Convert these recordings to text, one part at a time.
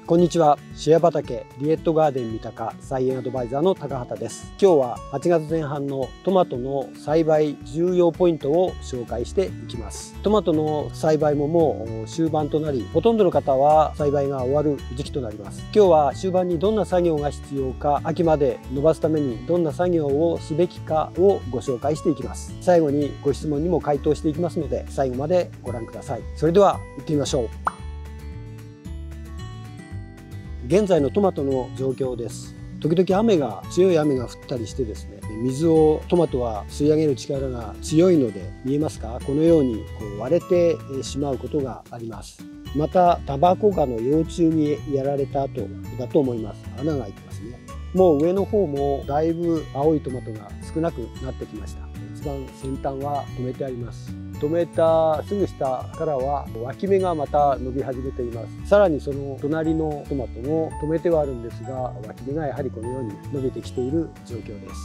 こんにちは。シェア畑リエットガーデン三鷹菜園アドバイザーの高畑です。今日は8月前半のトマトの栽培重要ポイントを紹介していきます。トマトの栽培ももう終盤となり、ほとんどの方は栽培が終わる時期となります。今日は終盤にどんな作業が必要か、秋まで伸ばすためにどんな作業をすべきかをご紹介していきます。最後にご質問にも回答していきますので、最後までご覧ください。それでは行ってみましょう。現在のトマトの状況です。時々強い雨が降ったりしてですね、水をトマトは吸い上げる力が強いので、見えますか？このように割れてしまうことがあります。またタバコガの幼虫にやられた後だと思います。穴が開いてますね。もう上の方もだいぶ青いトマトが少なくなってきました。一番先端は止めてあります。止めたすぐ下からは脇芽がまた伸び始めています。さらにその隣のトマトも止めてはあるんですが、脇芽がやはりこのように伸びてきている状況です。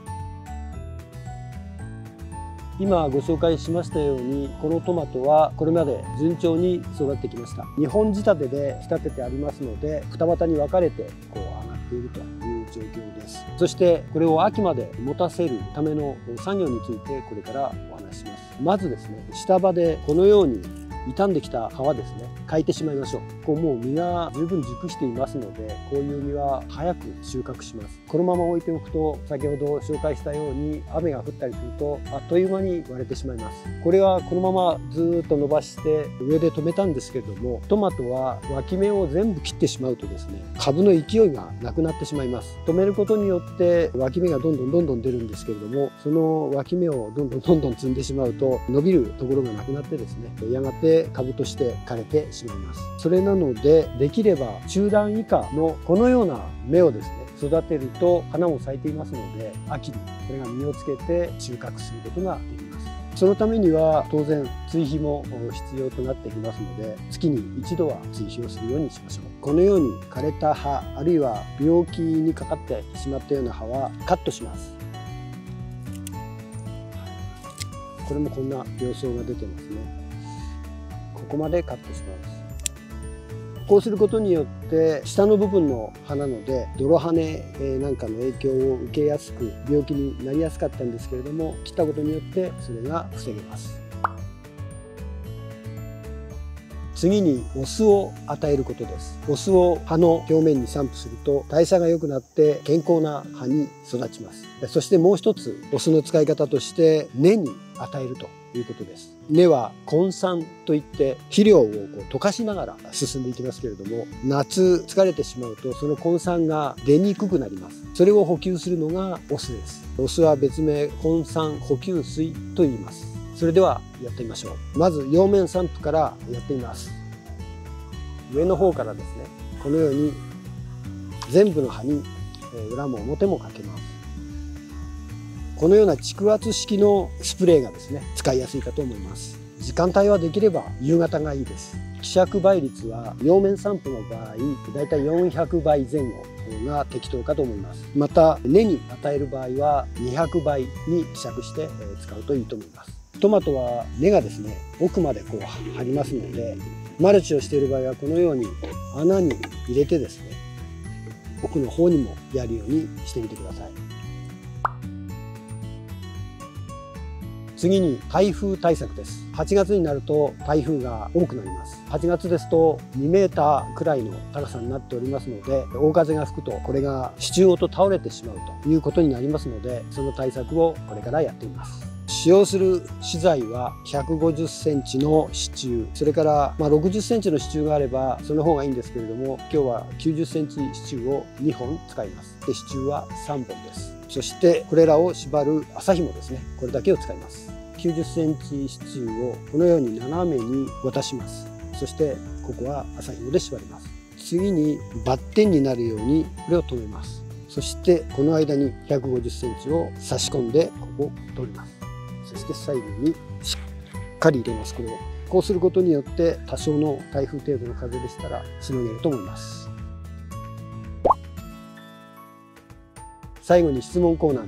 今ご紹介しましたように、このトマトはこれまで順調に育ってきました。2本仕立てで仕立ててありますので、二股に分かれて上がっているという状況です。そしてこれを秋まで持たせるための作業についてこれからお話しします。まずですね、下葉でこのように傷んできた皮ですね、かいてしまいましょう。もう実が十分熟していますので、こういう実は早く収穫します。このまま置いておくと、先ほど紹介したように雨が降ったりするとあっという間に割れてしまいます。これはこのままずっと伸ばして上で止めたんですけれども、トマトは脇芽を全部切ってしまうとですね、株の勢いがなくなってしまいます。止めることによって脇芽がどんどん出るんですけれども、その脇芽をどんどん摘んでしまうと伸びるところがなくなってですね、やがて株として枯れてしまいます。それなので、できれば中段以下のこのような芽をですね、育てると花も咲いていますので、秋にこれが実をつけて収穫することができます。そのためには当然追肥も必要となってきますので、月に一度は追肥をするようにしましょう。このように枯れた葉、あるいは病気にかかってしまったような葉はカットします。これもこんな様相が出てますね。ここまでカットします。こうすることによって下の部分の葉なので、泥跳ねなんかの影響を受けやすく病気になりやすかったんですけれども、切ったことによってそれが防げます。次にお酢を与えることです。お酢を葉の表面に散布すると代謝が良くなって健康な葉に育ちます。そしてもう一つ、お酢の使い方として根に与えるということです。根は根酸といって肥料を溶かしながら進んでいきますけれども、夏疲れてしまうとその根酸が出にくくなります。それを補給するのがお酢です。お酢は別名根酸補給水と言います。それではやってみましょう。まず葉面散布からやってみます。上の方からですね、このように全部の葉に裏も表もかけます。このような蓄圧式のスプレーがですね、使いやすいかと思います。時間帯はできれば夕方がいいです。希釈倍率は葉面散布の場合だいたい400倍前後が適当かと思います。また根に与える場合は200倍に希釈して使うといいと思います。トマトは根がですね、奥まで張りますので、マルチをしている場合はこのように穴に入れてですね、奥の方にもやるようにしてみてください。次に台風対策です。8月になると台風が多くなります。8月ですと2メーターくらいの高さになっておりますので、大風が吹くとこれが支柱ごと倒れてしまうということになりますので、その対策をこれからやっています。使用する資材は150センチの支柱、それから60センチの支柱があればその方がいいんですけれども、今日は90センチ支柱を2本使います。で、支柱は3本です。そしてこれらを縛る麻紐ですね、これだけを使います。90センチ支柱をこのように斜めに渡します。そしてここは麻紐で縛ります。次にバッテンになるようにこれを留めます。そしてこの間に150センチを差し込んでここを取ります。そして最後にしっかり入れます。これをこうすることによって多少の台風程度の風でしたらしのげると思います。最後に質問コーナーです。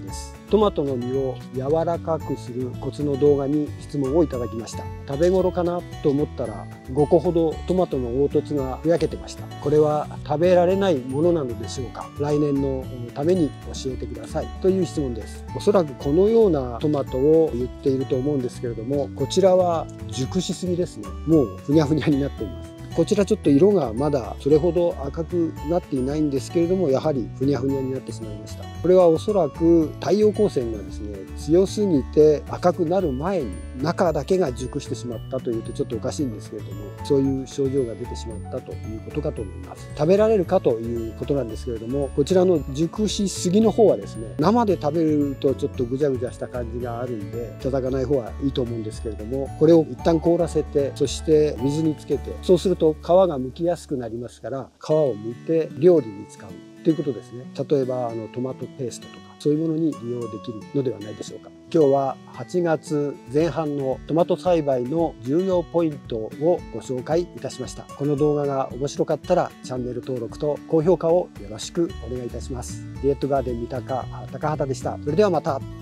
トマトの実を柔らかくするコツの動画に質問をいただきました。食べ頃かなと思ったら5個ほどトマトの凹凸がふやけてました。これは食べられないものなのでしょうか。来年のために教えてくださいという質問です。おそらくこのようなトマトを言っていると思うんですけれども、こちらは熟しすぎですね。もうふにゃふにゃになっています。こちらちょっと色がまだそれほど赤くなっていないんですけれども、やはりふにゃふにゃになってしまいました。これはおそらく太陽光線がですね強すぎて赤くなる前に中だけが熟してしまったというとちょっとおかしいんですけれども、そういう症状が出てしまったということかと思います。食べられるかということなんですけれども、こちらの熟しすぎの方はですね、生で食べるとちょっとぐちゃぐちゃした感じがあるんでいただかない方がいいと思うんですけれども、これを一旦凍らせて、そして水につけて、そうすると皮が剥きやすくなりますから、皮を剥いて料理に使うということですね。例えばトマトペーストとかそういうものに利用できるのではないでしょうか。今日は8月前半のトマト栽培の重要ポイントをご紹介いたしました。この動画が面白かったらチャンネル登録と高評価をよろしくお願いいたします。ディエットガーデン三鷹高畑でした。それではまた。